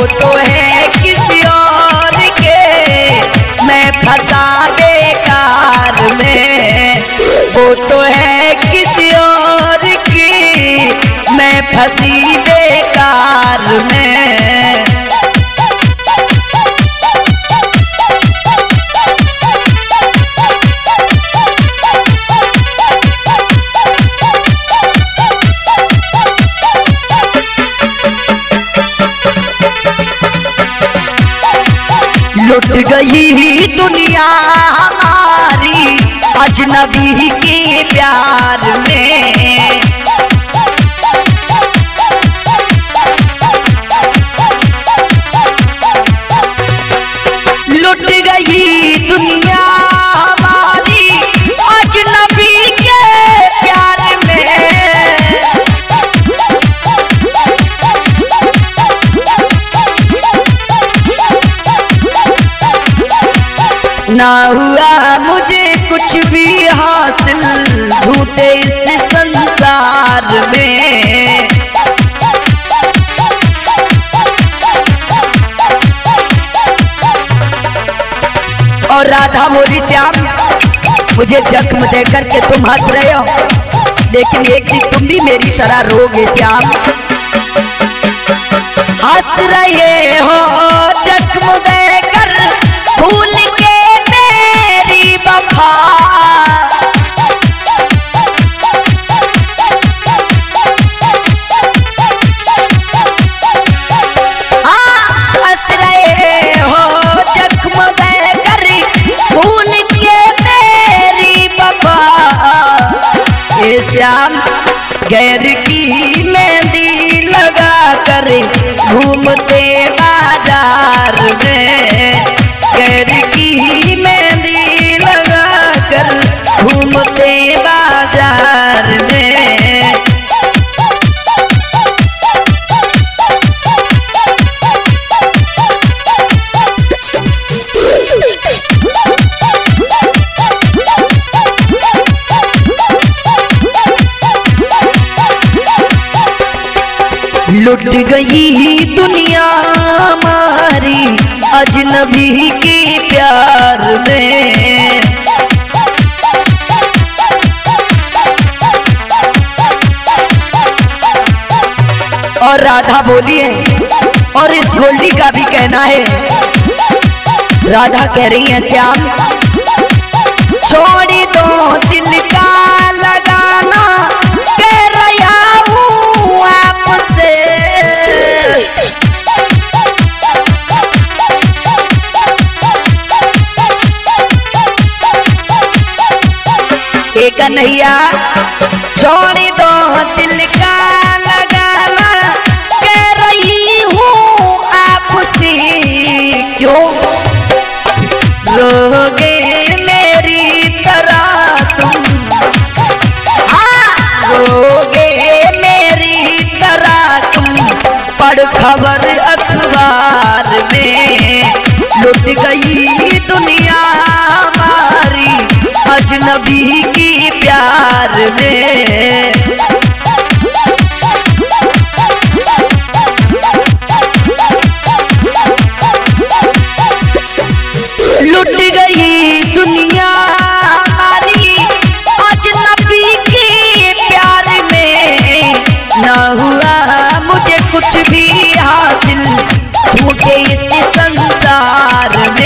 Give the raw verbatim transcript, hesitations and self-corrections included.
तो है किसी और के, मैं फंसा बेकार में। वो तो है किसी और की, मैं फंसी बेकार में। लुट गई दुनिया हमारी अजनबी के प्यार में। लुट गई दुनिया हमारी अजनबी के प्यार में। ना हुआ मुझे कुछ भी हासिल झूठे इस संसार में। और राधा बोली श्याम मुझे जख्म दे करके तुम हंस रहे हो, लेकिन एक दिन तुम भी मेरी तरह रोगे श्याम। हंस रहे हो जख्म दे कर भूल के मेरी वफा। हंस रहे हो जख्म दे कर भूल के मेरी वफा। ये श्याम गैर की मेहंदी लगा कर घूमते बाजार में। गैर की मेहंदी लगा कर घूमते बाजार में। लुट गई दुनिया हमारी अजनबी के प्यार में। और राधा बोली है, और इस गोल्डी का भी कहना है। राधा कह रही है श्याम छोड़ दो दिल का लगाना, कह रहा हूँ आपसे। एक कन्हैया छोड़ दो दिल का लगाना, कह रही हूँ आपसे। क्यों रोगे मेरी तरह तुम, हाँ रोगे मेरी तरह तुम, पढ़ खबर अखबार में। लुट गई दुनिया हमारी अजनबी की प्यार में। लुट गई दुनिया हमारी अजनबी के प्यार में। ना हुआ मुझे कुछ भी हासिल झूठे इस संसार में।